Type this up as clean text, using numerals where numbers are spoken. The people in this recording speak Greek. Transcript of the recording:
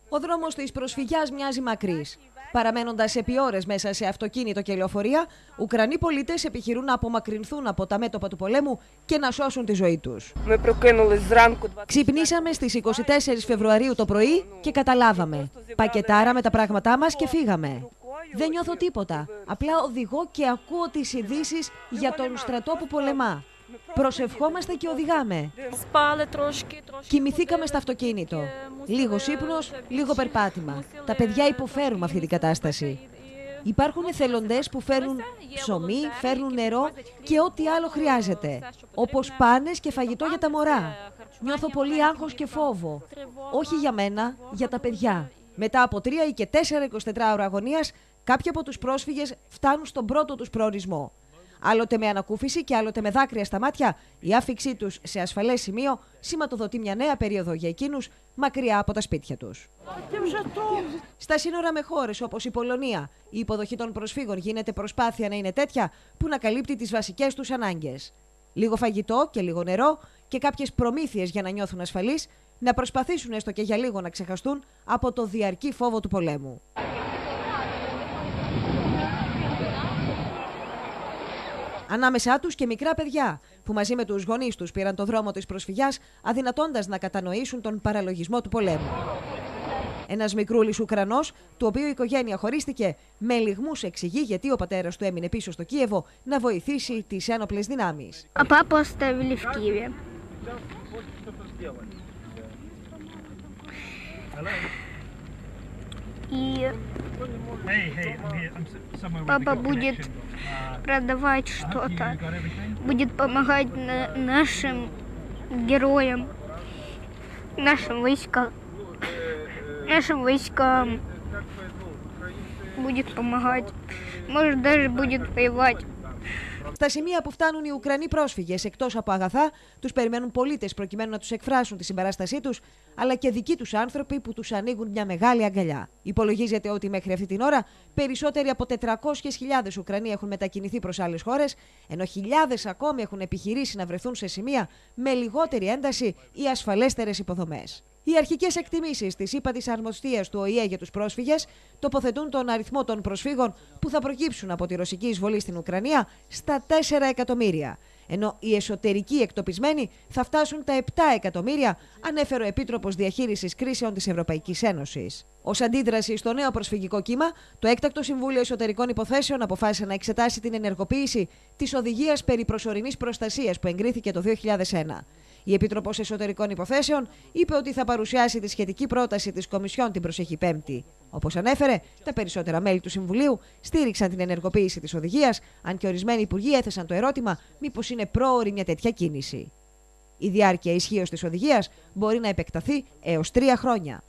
Ο δρόμος της προσφυγιάς μοιάζει μακρύς. Παραμένοντας επί ώρες μέσα σε αυτοκίνητο και λεωφορεία, Ουκρανοί πολίτες επιχειρούν να απομακρυνθούν από τα μέτωπα του πολέμου και να σώσουν τη ζωή τους. Ξυπνήσαμε στις 24 Φεβρουαρίου το πρωί και καταλάβαμε. Πακετάραμε τα πράγματά μας και φύγαμε. Δεν νιώθω τίποτα. Απλά οδηγώ και ακούω τις ειδήσεις για τον στρατό που πολεμά. Προσευχόμαστε και οδηγάμε. Κοιμηθήκαμε στο αυτοκίνητο. Λίγος ύπνος, λίγο περπάτημα. Τα παιδιά υποφέρουν με αυτή την κατάσταση. Υπάρχουν εθελοντές που φέρνουν ψωμί, φέρνουν νερό και ό,τι άλλο χρειάζεται. Όπως πάνες και φαγητό για τα μωρά. Νιώθω πολύ άγχος και φόβο. Όχι για μένα, για τα παιδιά. Μετά από 3 ή και 4 24 ώρα αγωνίας, κάποιοι από τους πρόσφυγες φτάνουν στον πρώτο τους προορισμό. Άλλοτε με ανακούφιση και άλλοτε με δάκρυα στα μάτια, η άφιξή τους σε ασφαλές σημείο σηματοδοτεί μια νέα περίοδο για εκείνους μακριά από τα σπίτια τους. Στα σύνορα με χώρες όπως η Πολωνία, η υποδοχή των προσφύγων γίνεται προσπάθεια να είναι τέτοια που να καλύπτει τις βασικές τους ανάγκες. Λίγο φαγητό και λίγο νερό και κάποιες προμήθειες για να νιώθουν ασφαλείς, να προσπαθήσουν έστω και για λίγο να ξεχαστούν από το διαρκή φόβο του πολέμου. Ανάμεσά τους και μικρά παιδιά, που μαζί με τους γονείς τους πήραν το δρόμο της προσφυγιάς, αδυνατώντας να κατανοήσουν τον παραλογισμό του πολέμου. Ένας μικρούλης Ουκρανός, του οποίου η οικογένεια χωρίστηκε, με λυγμούς εξηγεί γιατί ο πατέρας του έμεινε πίσω στο Κίεβο να βοηθήσει τις ένοπλες δυνάμεις. И папа будет продавать что-то, будет помогать нашим героям, нашим войскам будет помогать, может даже будет воевать. Στα σημεία που φτάνουν οι Ουκρανοί πρόσφυγες, εκτός από αγαθά, τους περιμένουν πολίτες προκειμένου να τους εκφράσουν τη συμπαράστασή τους, αλλά και δικοί τους άνθρωποι που τους ανοίγουν μια μεγάλη αγκαλιά. Υπολογίζεται ότι μέχρι αυτή την ώρα περισσότεροι από 400.000 Ουκρανοί έχουν μετακινηθεί προς άλλες χώρες, ενώ χιλιάδες ακόμη έχουν επιχειρήσει να βρεθούν σε σημεία με λιγότερη ένταση ή ασφαλέστερες υποδομές. Οι αρχικές εκτιμήσεις της ύπατης αρμοστίας του ΟΗΕ για τους πρόσφυγες τοποθετούν τον αριθμό των προσφύγων που θα προκύψουν από τη ρωσική εισβολή στην Ουκρανία στα 4 εκατομμύρια, ενώ οι εσωτερικοί εκτοπισμένοι θα φτάσουν τα 7 εκατομμύρια, ανέφερε ο Επίτροπος Διαχείρισης Κρίσεων της Ευρωπαϊκής Ένωσης. Ως αντίδραση στο νέο προσφυγικό κύμα, το Έκτακτο Συμβούλιο Εσωτερικών Υποθέσεων αποφάσισε να εξετάσει την ενεργοποίηση της Οδηγίας περί προσωρινής προστασίας που εγκρίθηκε το 2001. Η Επίτροπος Εσωτερικών Υποθέσεων είπε ότι θα παρουσιάσει τη σχετική πρόταση της Κομισιόν την προσεχή Πέμπτη. Όπως ανέφερε, τα περισσότερα μέλη του Συμβουλίου στήριξαν την ενεργοποίηση της οδηγίας, αν και ορισμένοι υπουργοί έθεσαν το ερώτημα μήπως είναι πρόωρη μια τέτοια κίνηση. Η διάρκεια ισχύως της οδηγίας μπορεί να επεκταθεί έως 3 χρόνια.